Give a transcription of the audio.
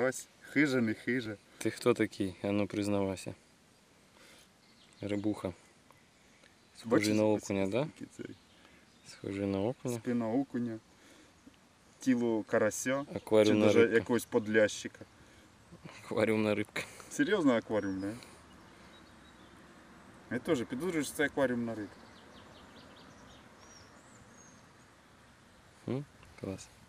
карась. Хижа, не хижа. Ти хто такий? А ну признавайся. Рибуха. Схожий на окуня, да? Схожий на окуня. Спина окуня. Тіло карася. Чи Акваріумна навіть рибка. якогось подлящика. Акваріумна рибка. Серйозно акваріумна? Я теж підозрюю, що це акваріумна рибка. Клас.